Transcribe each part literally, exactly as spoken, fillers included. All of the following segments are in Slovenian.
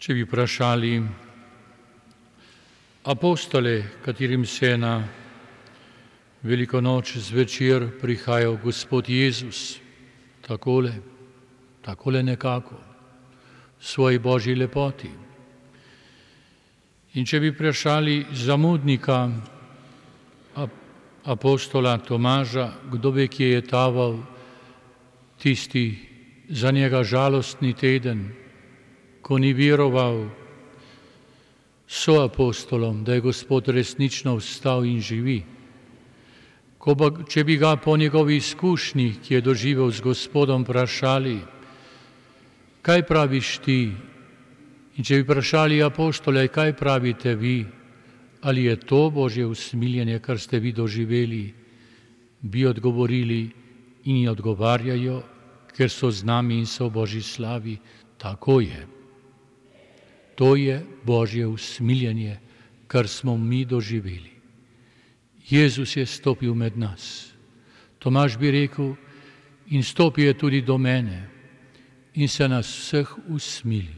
Če bi vprašali apostole, katerim se na Veliko noč zvečer prihajal Gospod Jezus, takole, takole nekako, v svoji božji lepoti. In če bi vprašali zamudnika apostola Tomaža, kdo ve, kje je taval tisti za njega žalostni teden, ko ni veroval soapostolom, da je Gospod resnično vstal in živi. Ko ba, če bi ga po njegovi izkušnji, ki je doživel z Gospodom, vprašali, kaj praviš ti? In če bi vprašali apostole, kaj pravite vi, ali je to Božje usmiljenje, kar ste vi doživeli, bi odgovorili in ji odgovarjajo, ker so z nami in so v Božji slavi. Tako je. To je Božje usmiljenje, kar smo mi doživeli. Jezus je stopil med nas. Tomaž bi rekel, in stopil je tudi do mene in se nas vseh usmilil.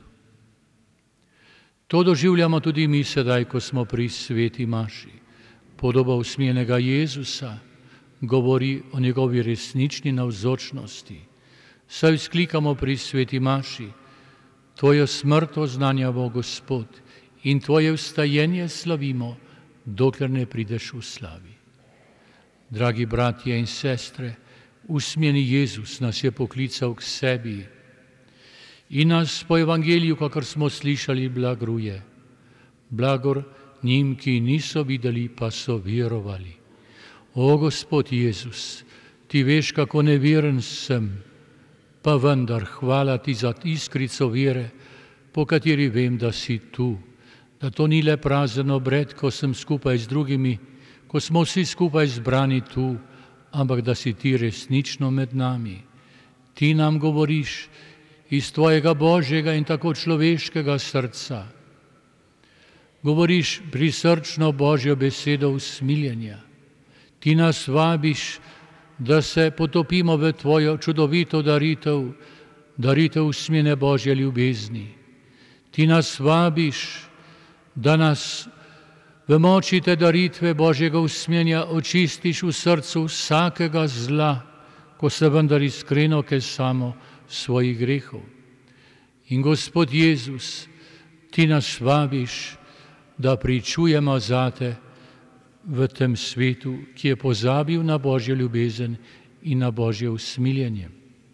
To doživljamo tudi mi sedaj, ko smo pri sveti maši. Podoba usmiljenega Jezusa govori o njegovi resnični navzočnosti. Saj vzklikamo pri sveti maši, tvojo smrt oznanjamo, Gospod, in tvoje vstajenje slavimo, dokler ne prideš v slavi. Dragi bratje in sestre, usmjeni Jezus nas je poklical k sebi in nas po evangeliju, kakor smo slišali, blagruje. Blagor njim, ki niso videli, pa so verovali. O Gospod Jezus, ti veš, kako neveren sem, pa vendar hvala ti za iskrico vere, po kateri vem, da si tu. Da to ni le prazen obred, ko sem skupaj z drugimi, ko smo vsi skupaj zbrani tu, ampak da si ti resnično med nami. Ti nam govoriš iz tvojega božjega in tako človeškega srca. Govoriš prisrčno Božjo besedo usmiljenja. Ti nas vabiš, da se potopimo v tvojo čudovito daritev, daritev usmjene Božje ljubezni. Ti nas vabiš, da nas v moči te daritve Božjega usmiljenja očistiš v srcu vsakega zla, ko se vendar iskreno kesamo svojih grehov. In Gospod Jezus, ti nas vabiš, da pričujemo zate v tem svetu, ki je pozabil na Božjo ljubezen in na Božje usmiljenje.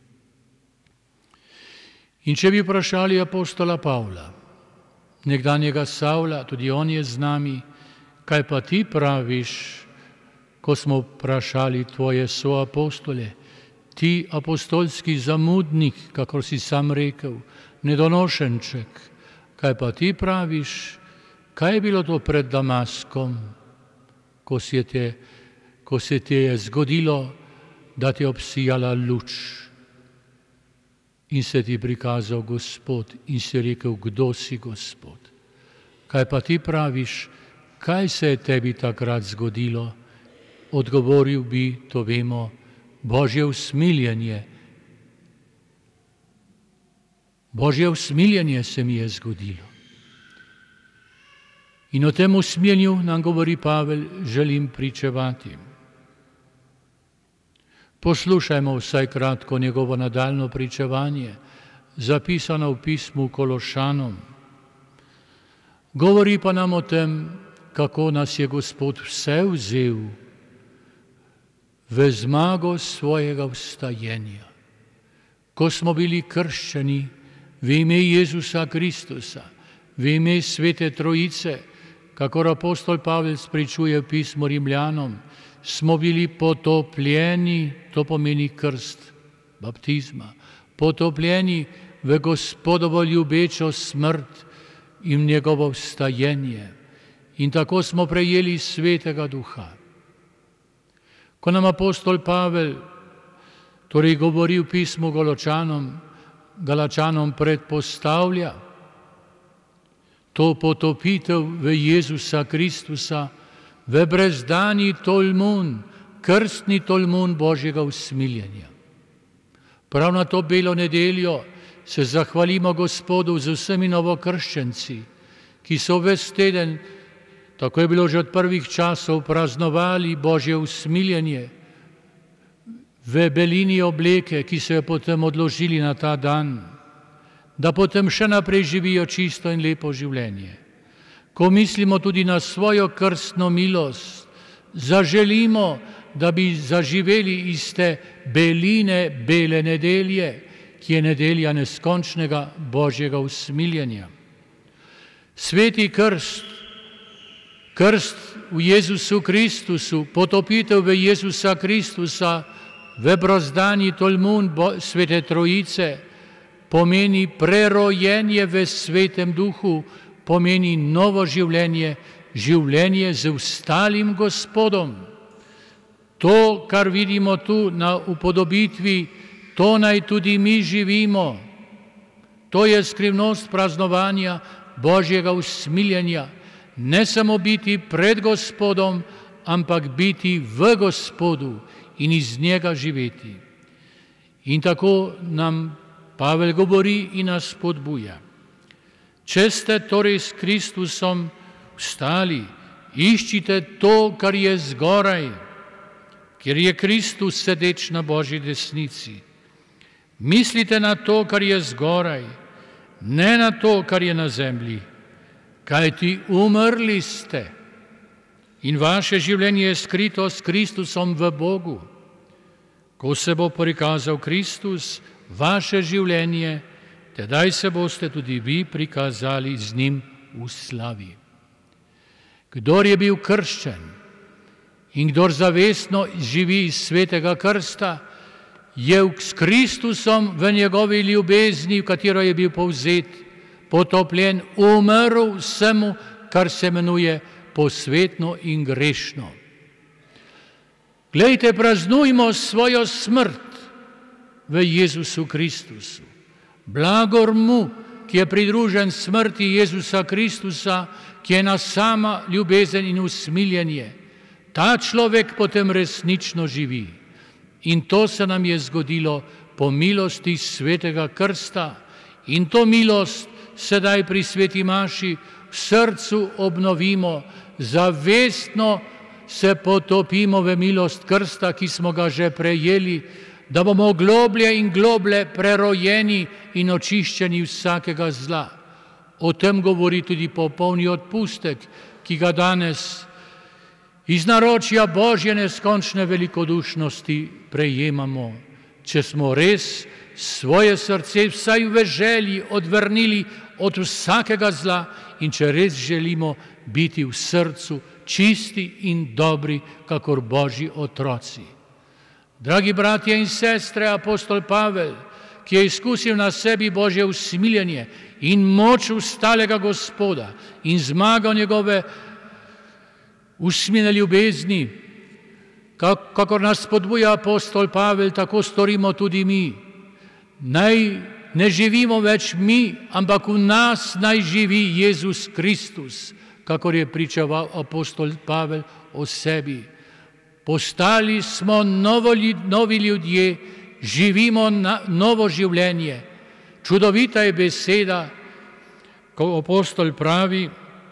In če bi vprašali apostola Pavla, nekdanjega Savla, tudi on je z nami, kaj pa ti praviš, ko smo vprašali tvoje soapostole, ti apostolski zamudnik, kakor si sam rekel, nedonošenček, kaj pa ti praviš, kaj je bilo to pred Damaskom, ko se te, ko se te je zgodilo, da ti je obsijala luč in se ti prikazal Gospod in si rekel, kdo si Gospod. Kaj pa ti praviš, kaj se je tebi takrat zgodilo? Odgovoril bi, to vemo, Božje usmiljenje. Božje usmiljenje se mi je zgodilo. In o tem usmiljenju nam govori Pavel, želim pričevati. Poslušajmo vsaj kratko njegovo nadaljno pričevanje, zapisano v pismu Kološanom. Govori pa nam o tem, kako nas je Gospod vse vzel v zmago svojega vstajenja. Ko smo bili krščeni v ime Jezusa Kristusa, v ime Svete Trojice, kakor apostol Pavel spričuje v pismu Rimljanom, smo bili potopljeni, to pomeni krst, baptizma, potopljeni v Gospodovo ljubečo smrt in njegovo vstajenje. In tako smo prejeli Svetega Duha. Ko nam apostol Pavel torej govori v pismu Galačanom, Galačanom predpostavlja to potopitev v Jezusa Kristusa, v brezdani tolmun, krstni tolmun Božjega usmiljenja. Prav na to belo nedeljo, se zahvalimo Gospodu z vsemi novokrščenci, ki so ves teden, tako je bilo že od prvih časov, praznovali Božje usmiljenje v belini obleke, ki so jo potem odložili na ta dan, da potem še naprej živijo čisto in lepo življenje. Ko mislimo tudi na svojo krstno milost, zaželimo, da bi zaživeli iz te beline bele nedelje, ki je nedelja neskončnega Božjega usmiljenja. Sveti krst, krst v Jezusu Kristusu, potopitev v Jezusa Kristusa, v brozdanji tolmun Svete Trojice, pomeni prerojenje v Svetem Duhu, pomeni novo življenje, življenje z ustalim Gospodom. To, kar vidimo tu na upodobitvi, to naj tudi mi živimo. To je skrivnost praznovanja Božjega usmiljenja. Ne samo biti pred Gospodom, ampak biti v Gospodu in iz njega živeti. In tako nam Pavel govori in nas spodbuja. Če ste torej s Kristusom vstali, iščite to, kar je zgoraj, kjer je Kristus sedeč na Božji desnici. Mislite na to, kar je zgoraj, ne na to, kar je na zemlji, kajti umrli ste in vaše življenje je skrito s Kristusom v Bogu. Ko se bo prikazal Kristus, vaše življenje, tedaj se boste tudi vi prikazali z njim v slavi. Kdor je bil krščen in kdor zavestno živi iz svetega krsta, je s Kristusom v njegovi ljubezni, v katero je bil povzet, potopljen, umrl vsemu, kar se imenuje posvetno in grešno. Glejte, praznujmo svojo smrt v Jezusu Kristusu. Blagor mu, ki je pridružen smrti Jezusa Kristusa, ki je ena sama ljubezen in usmiljenje. Ta človek potem resnično živi. In to se nam je zgodilo po milosti svetega krsta. In to milost sedaj pri sveti maši v srcu obnovimo, zavestno se potopimo v milost krsta, ki smo ga že prejeli, da bomo globlje in globlje prerojeni in očiščeni vsakega zla. O tem govori tudi popolni odpustek, ki ga danes iz naročja Božje neskončne velikodušnosti prejemamo, če smo res svoje srce vsaj v želji odvrnili od vsakega zla in če res želimo biti v srcu čisti in dobri, kakor Božji otroci. Dragi bratje in sestre, apostol Pavel, ki je izkusil na sebi Božje usmiljenje in moč ustalega Gospoda in zmago njegove usmiljene ljubezni, kakor nas spodbuja apostol Pavel, tako storimo tudi mi. Naj ne živimo več mi, ampak v nas naj živi Jezus Kristus, kakor je pričeval apostol Pavel o sebi. Postali smo novo, novi ljudje, živimo na, novo življenje. Čudovita je beseda, ko apostol pravi,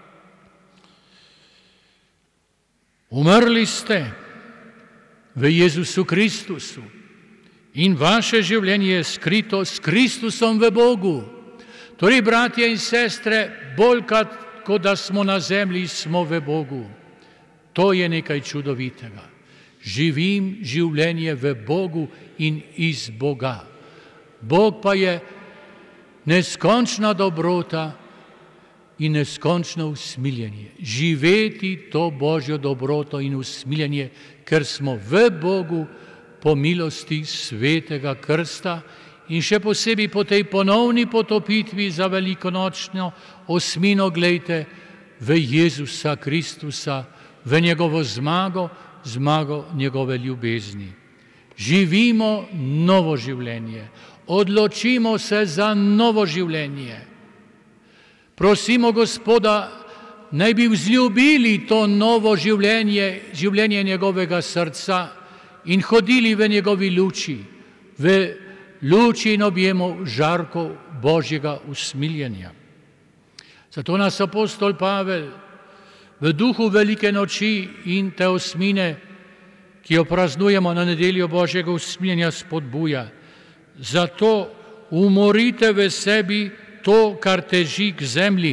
umrli ste v Jezusu Kristusu in vaše življenje je skrito s Kristusom v Bogu. Torej, bratje in sestre, bolj kot da smo na zemlji, smo v Bogu. To je nekaj čudovitega. Živim življenje v Bogu in iz Boga. Bog pa je neskončna dobrota in neskončno usmiljenje. Živeti to Božjo dobroto in usmiljenje, ker smo v Bogu po milosti svetega krsta in še posebej po tej ponovni potopitvi za velikonočno osmino, glejte, v Jezusa Kristusa, v njegovo zmago, zmago njegove ljubezni. Živimo novo življenje, odločimo se za novo življenje. Prosimo Gospoda, naj bi vzljubili to novo življenje, življenje njegovega srca in hodili v njegovi luči, v luči in objemu žarkov Božjega usmiljenja. Zato nas apostol Pavel v duhu velike noči in te osmine, ki jo praznujemo na nedeljo Božjega usmiljenja, spodbuja. Zato umorite v sebi to, kar teži k zemlji.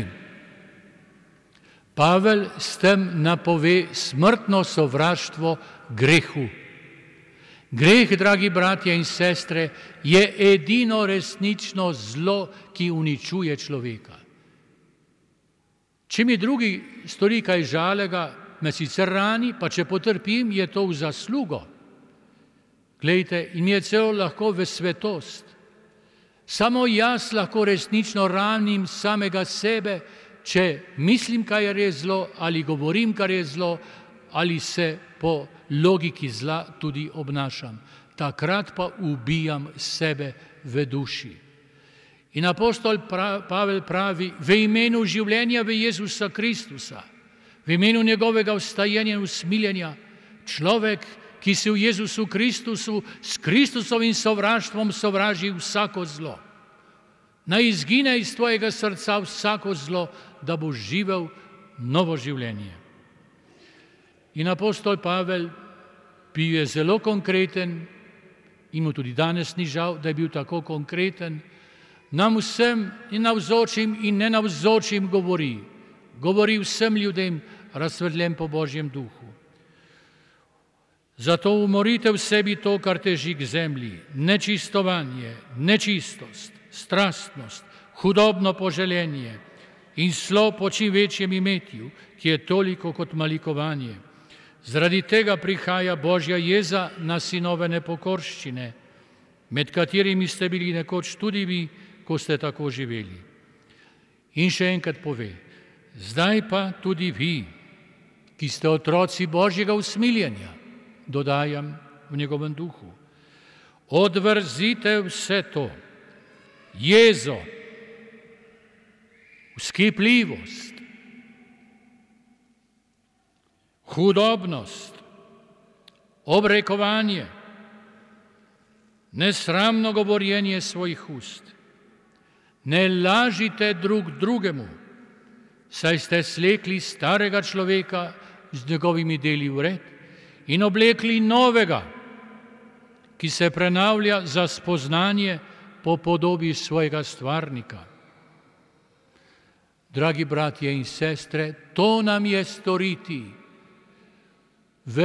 Pavel s tem napove smrtno sovraštvo grehu. Greh, dragi bratje in sestre, je edino resnično zlo, ki uničuje človeka. Če mi drugi stori kaj žalega, me sicer rani, pa če potrpim, je to v zaslugo. Glejte, in mi je celo lahko v svetost. Samo jaz lahko resnično ranim samega sebe, če mislim, kaj je res zlo, ali govorim, kar je zlo, ali se po logiki zla tudi obnašam. Takrat pa ubijam sebe v duši. In apostol Pavel pravi, v imenu življenja v Jezusa Kristusa, v imenu njegovega vstajenja in usmiljenja, človek, ki se v Jezusu Kristusu s Kristusovim sovraštvom sovraži vsako zlo. Naj izgine iz tvojega srca vsako zlo, da boš živel novo življenje. In apostol Pavel bil je zelo konkreten in mu tudi danes ni žal, da je bil tako konkreten. Nam vsem in navzočim in nenavzočim govori. Govori vsem ljudem, razsvetljen po Božjem duhu. Zato umorite v sebi to, kar teži k zemlji, nečistovanje, nečistost, strastnost, hudobno poželenje in slo po čim večjem imetju, ki je toliko kot malikovanje. Zaradi tega prihaja Božja jeza na sinove nepokorščine, med katerimi ste bili nekoč tudi vi, ko ste tako živeli. In še enkrat pove, zdaj pa tudi vi, ki ste otroci Božjega usmiljenja, dodajam v njegovem duhu, odvrzite vse to, jezo, vzkipljivost, hudobnost, obrekovanje, nesramno govorjenje svojih ust. Ne lažite drug drugemu, saj ste slekli starega človeka z njegovimi deli vred in oblekli novega, ki se prenavlja za spoznanje po podobi svojega stvarnika. Dragi bratje in sestre, to nam je storiti v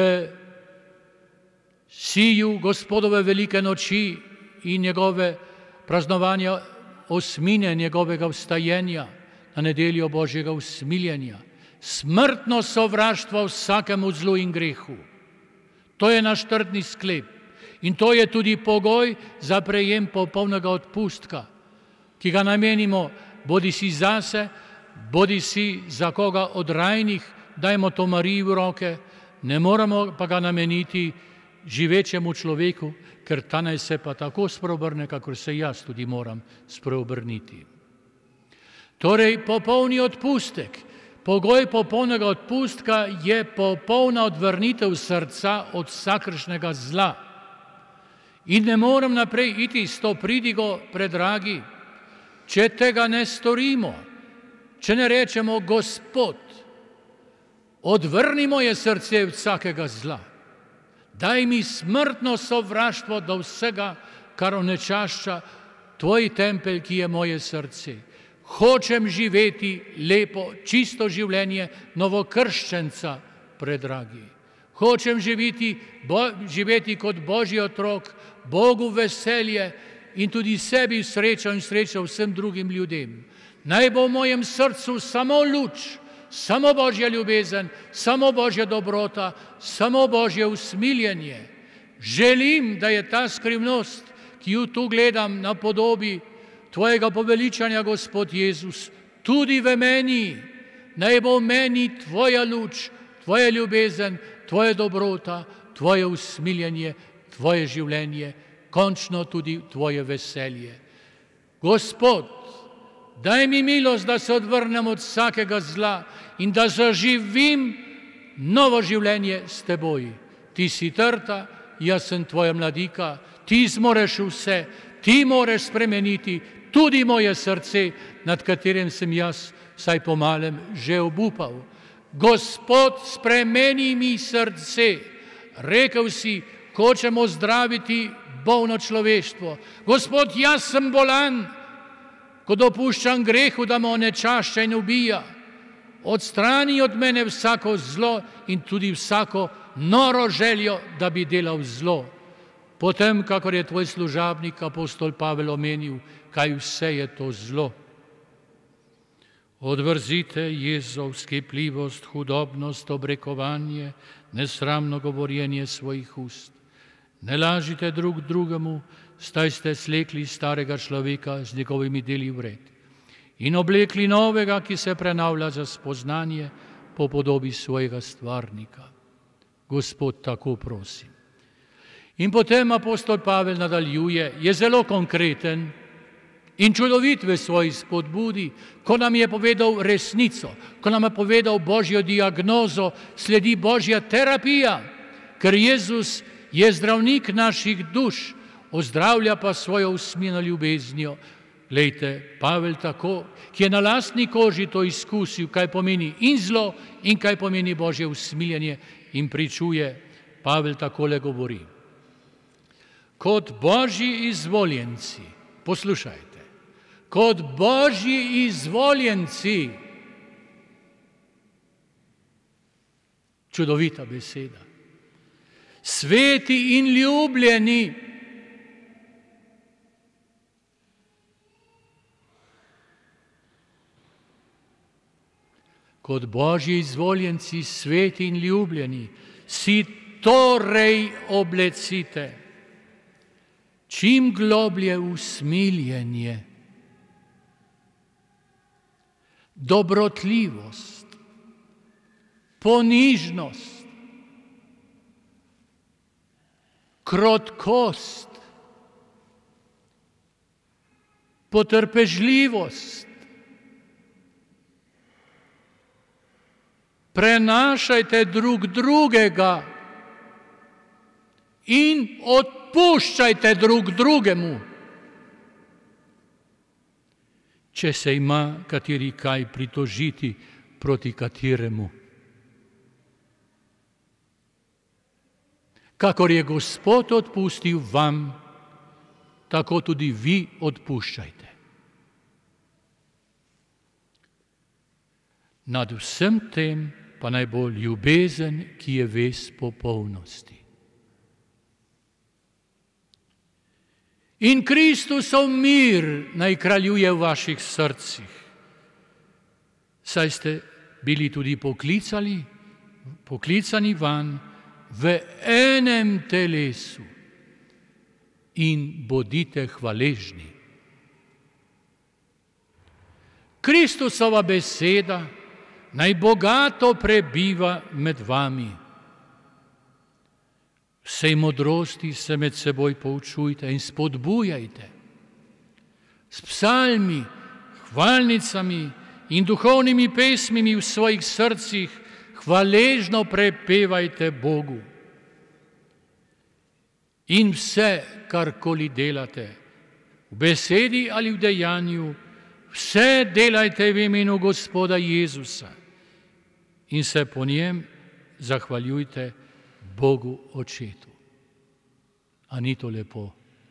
siju Gospodove velike noči in njegove praznovanja osmine njegovega vstajenja na nedeljo Božjega usmiljenja. Smrtno sovraštvo vsakemu zlu in grehu. To je naš trdni sklep in to je tudi pogoj za prejem popolnega odpustka, ki ga namenimo bodi si zase, bodi si za koga od rajnih, dajmo to Mariji v roke, ne moramo pa ga nameniti živečemu človeku, ker ta naj se pa tako spreobrne, kakor se jaz tudi moram spreobrniti. Torej, popolni odpustek, pogoj popolnega odpustka je popolna odvrnitev srca od vsakršnega zla. In ne moram naprej iti s to pridigo, predragi, če tega ne storimo, če ne rečemo, Gospod, odvrni moje srce vsakega zla. Daj mi smrtno sovraštvo do vsega, kar onečašča tvoj tempelj, ki je moje srce. Hočem živeti lepo, čisto življenje novokrščenca, predragi. Hočem živeti, bo, živeti kot Božji otrok, Bogu veselje in tudi sebi srečo in srečo vsem drugim ljudem. Naj bo v mojem srcu samo luč, samo Božja ljubezen, samo Božja dobrota, samo Božje usmiljenje. Želim, da je ta skrivnost, ki jo tu gledam na podobi tvojega poveličanja, Gospod Jezus, tudi v meni. Naj bo v meni tvoja luč, tvoja ljubezen, tvoja dobrota, tvoje usmiljenje, tvoje življenje, končno tudi tvoje veselje. Gospod, daj mi milost, da se odvrnem od vsakega zla in da zaživim novo življenje s teboj. Ti si trta, jaz sem tvoja mladika, ti zmoreš vse, ti moraš spremeniti tudi moje srce, nad katerim sem jaz vsaj pomalem že obupal. Gospod, spremeni mi srce. Rekel si, hočemo zdraviti bolno človeštvo. Gospod, jaz sem bolan, ko dopuščam grehu, da me onečašča in ubija. Odstrani od mene vsako zlo in tudi vsako noro željo, da bi delal zlo. Potem, kakor je tvoj služabnik apostol Pavel omenil, kaj vse je to zlo. Odvrzite jezov, skipljivost, hudobnost, obrekovanje, nesramno govorjenje svojih ust. Ne lažite drug drugemu, saj ste slekli starega človeka z njegovimi deli vred in oblekli novega, ki se prenavlja za spoznanje po podobi svojega stvarnika. Gospod, tako prosim. In potem apostol Pavel nadaljuje, je zelo konkreten in čudovit v svoji spodbudi, ko nam je povedal resnico, ko nam je povedal Božjo diagnozo, sledi Božja terapija, ker Jezus je zdravnik naših duš, ozdravlja pa svojo usmjeno ljubeznijo. Glejte, Pavel tako, ki je na lastni koži to izkusil, kaj pomeni in zlo in kaj pomeni Božje usmiljenje in pričuje, Pavel takole govori. Kot Božji izvoljenci, poslušajte, kot Božji izvoljenci, čudovita beseda, sveti in ljubljeni, kot Božji izvoljenci, sveti in ljubljeni, si torej oblecite čim globlje usmiljenje, dobrotljivost, ponižnost, krotkost, potrpežljivost. Prenašajte drug drugega in odpuščajte drug drugemu, če se ima kateri kaj pritožiti proti kateremu. Kakor je Gospod odpustil vam, tako tudi vi odpuščajte. Nad vsem tem pa naj bo ljubezen, ki je vez popolnosti. In Kristusov mir naj kraljuje v vaših srcih, saj ste bili tudi poklicali, poklicani van v enem telesu in bodite hvaležni. Kristusova beseda naj bogato prebiva med vami. Vsej modrosti se med seboj poučujte in spodbujajte. S psalmi, hvalnicami in duhovnimi pesmimi v svojih srcih hvaležno prepevajte Bogu. In vse, karkoli delate, v besedi ali v dejanju, vse delajte v imenu Gospoda Jezusa in se po njem zahvaljujte Bogu Očetu. A ni to lepo?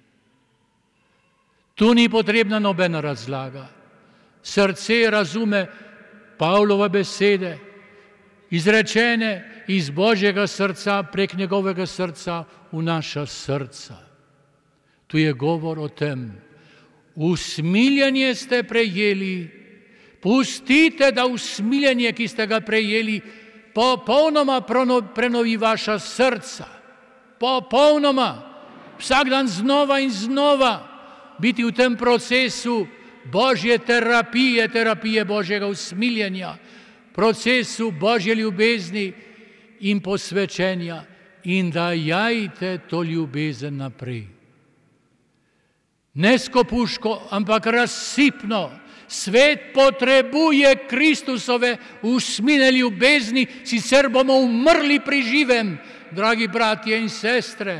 Tu ni potrebna nobena razlaga. Srce razume Pavlova besede, izrečene iz Božjega srca prek njegovega srca v naša srca. Tu je govor o tem. Usmiljenje ste prejeli, pustite, da usmiljenje, ki ste ga prejeli, popolnoma prenovi vaša srca. Popolnoma. Vsak dan znova in znova biti v tem procesu Božje terapije, terapije Božjega usmiljenja, procesu Božje ljubezni in posvečenja in dajajte to ljubezen naprej. Ne skopuško, ampak razsipno. Svet potrebuje Kristusove usmilne ljubezni, sicer bomo umrli pri živem, dragi bratje in sestre.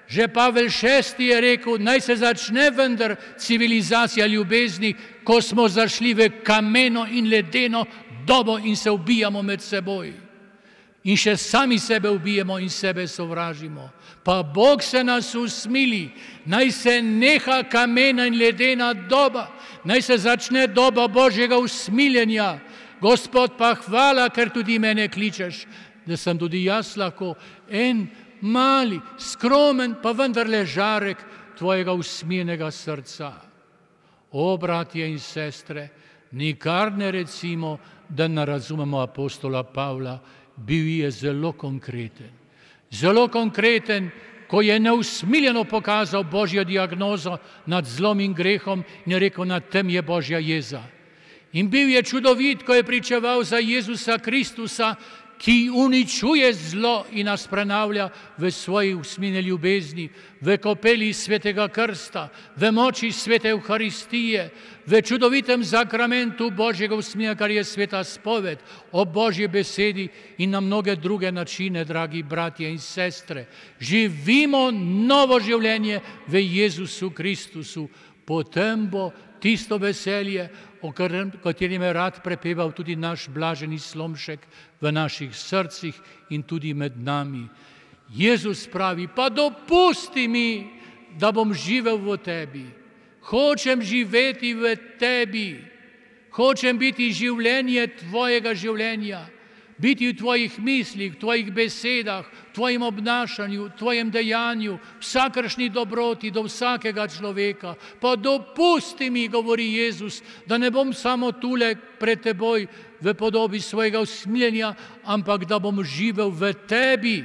Že Pavel šesti je rekel, naj se začne vendar civilizacija ljubezni, ko smo zašli v kameno in ledeno dobo in se ubijamo med seboj. In še sami sebe ubijemo in sebe sovražimo. Pa Bog se nas usmili, naj se neha kamena in ledena doba, naj se začne doba Božjega usmiljenja. Gospod, pa hvala, ker tudi mene kličeš, da sem tudi jaz lahko en mali, skromen, pa vendarle žarek tvojega usmiljenega srca. O, bratje in sestre, nikar ne recimo, da ne razumemo apostola Pavla, bil je zelo konkreten. Zelo konkreten, ko je neusmiljeno pokazal Božjo diagnozo nad zlom in grehom in je rekel, nad tem je Božja jeza. In bil je čudovit, ko je pričeval za Jezusa Kristusa, ki uničuje zlo in nas prenavlja v svoji usmiljeni ljubezni, v kopeli svetega krsta, v moči svete Evharistije, v čudovitem zakramentu Božjega usmiljenja, kar je sveta spoved o Božji besedi in na mnoge druge načine, dragi bratje in sestre. Živimo novo življenje v Jezusu Kristusu, potem bo tisto veselje, o katerem je rad prepeval tudi naš blaženi Slomšek v naših srcih in tudi med nami. Jezus pravi, pa dopusti mi, da bom živel v tebi. Hočem živeti v tebi. Hočem biti življenje tvojega življenja. Biti v tvojih mislih, v tvojih besedah, v tvojem obnašanju, v tvojem dejanju, vsakršni dobroti do vsakega človeka. Pa dopusti mi, govori Jezus, da ne bom samo tule pred teboj v podobi svojega usmiljenja, ampak da bom živel v tebi.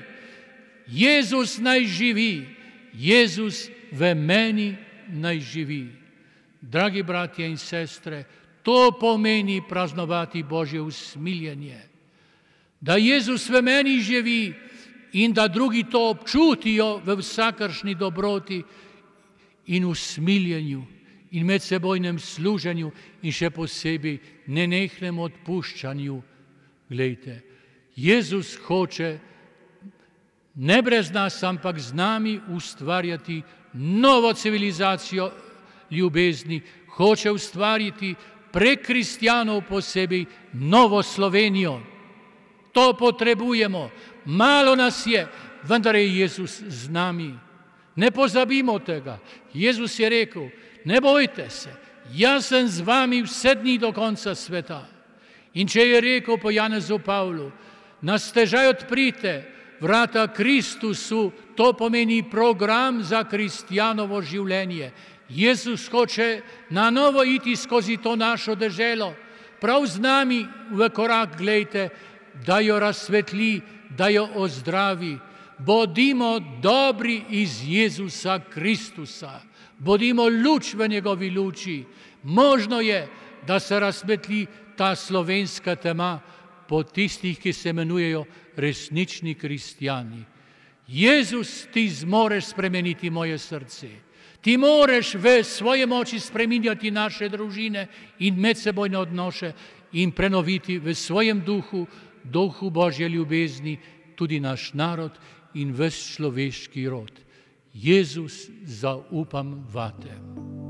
Jezus naj živi, Jezus v meni naj živi. Dragi bratje in sestre, to pomeni praznovati Božje usmiljenje. Da Jezus v meni živi in da drugi to občutijo v vsakršni dobroti in usmiljenju in medsebojnem služenju in še posebej nenehnem odpuščanju. Glejte, Jezus hoče ne brez nas, ampak z nami ustvarjati novo civilizacijo ljubezni, hoče ustvariti prek kristjanov posebej novo Slovenijo. To potrebujemo. Malo nas je, vendar je Jezus z nami. Ne pozabimo tega. Jezus je rekel, ne bojte se, jaz sem z vami vse dni do konca sveta. In če je rekel po Janezu Pavlu, na stežaj odprite vrata Kristusu, to pomeni program za kristjanovo življenje. Jezus hoče na novo iti skozi to našo deželo. Prav z nami v korak, glejte, da jo razsvetli, da jo ozdravi. Bodimo dobri iz Jezusa Kristusa. Bodimo luč v njegovi luči. Možno je, da se razsvetli ta slovenska tema po tistih, ki se imenujejo resnični kristjani. Jezus, ti zmoreš spremeniti moje srce. Ti moreš v svoje moči spreminjati naše družine in medsebojne odnose in prenoviti v svojem duhu, duhu Božje ljubezni, tudi naš narod in ves človeški rod. Jezus, zaupam vate.